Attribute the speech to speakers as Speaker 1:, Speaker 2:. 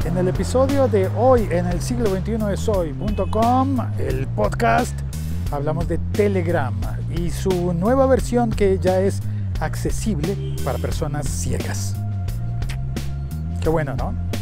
Speaker 1: En el episodio de hoy en el siglo 21 de soy.com, el podcast, hablamos de Telegram y su nueva versión que ya es accesible para personas ciegas. Qué bueno, ¿no?